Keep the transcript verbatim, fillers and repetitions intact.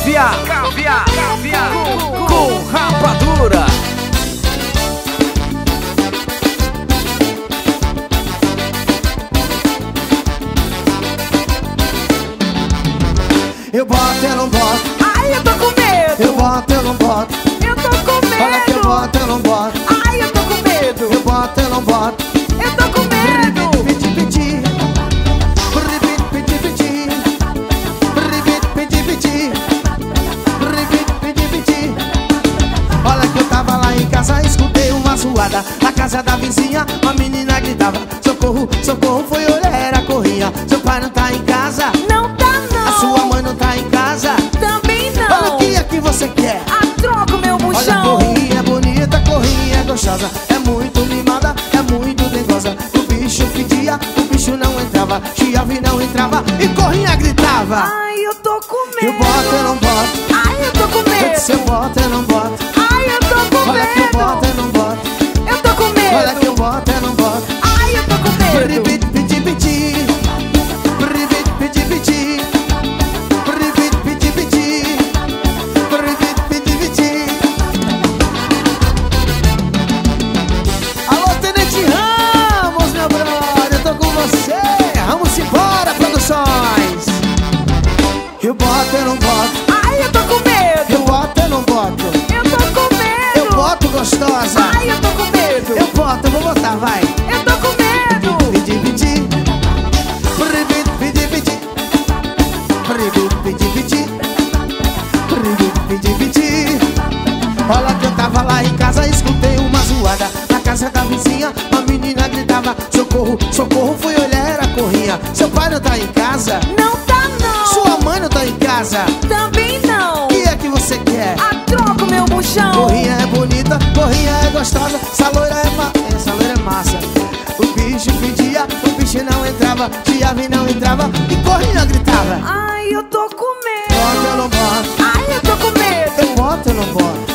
Caviar, caviar, caviar com, com rapadura. Eu boto, eu não boto. Ai, eu tô com medo. Eu boto, eu não boto. Eu tô com medo. Olha que eu boto, eu não boto. Ai, eu tô com medo. Eu boto, eu não boto. Eu tô com medo. Piti, piti. Ribit, piti, piti. Ribit, piti, piti. Ribit, piti, piti. Olha que eu tava lá em casa, escutei uma zoada. Na casa da vizinha, uma menina gritava: socorro, socorro, foi olhar, era corria. Seu pai não tá em casa. Não tá não. A sua mãe não tá em casa. Também não. Olha o que é que você quer. A troca o meu Olha, buchão. corrinha é bonita, corrinha é gostosa. É muito mimada, é muito dengosa. O bicho pedia, o bicho não entrava. Chiava e não entrava, e corrinha gritava. Ai, eu tô com medo. Eu boto, eu não boto. Ai, eu tô com Eu medo. disse, eu boto, eu não boto. Ai, eu tô com Olha que eu boto, medo. eu não boto. Eu tô com medo. Olha que eu boto, eu não boto. Ai, eu tô com medo. Ribit, piti, piti. Ribit, piti, piti. Ribit, piti, piti. Ribit, piti, piti. Alô, Tenente Ramos, meu brother, eu tô com você. Vamos embora, produções. Eu boto, eu não boto. Ai, eu tô com medo. Eu boto, eu não boto. Eu tô com medo. Eu boto, gostosa. Ai, eu tô com medo. Eu boto, eu vou botar, vai. Eu tô com medo. Pidi, pidi. Ribit, pidi, pidi. Ribit, pidi, pidi. Ribit, pidi, pidi. Olha que eu tava lá em casa, escutei uma zoada. Na casa da vizinha, a menina gritava: socorro, socorro, fui olhar, era corrinha. Seu pai não tá em casa. Não tá não. Sua mãe não tá em casa. Também não. O que é que você quer? A troca o meu buchão. Corrinha é bonita, corrinha é gostosa. Essa loira é, ma essa loira é massa. O bicho pedia, o bicho não entrava. Chiava e não entrava, e corrinha gritava. Ai, eu tô com medo. Boto, eu não boto. Ai, eu tô com medo. Eu boto, eu não boto.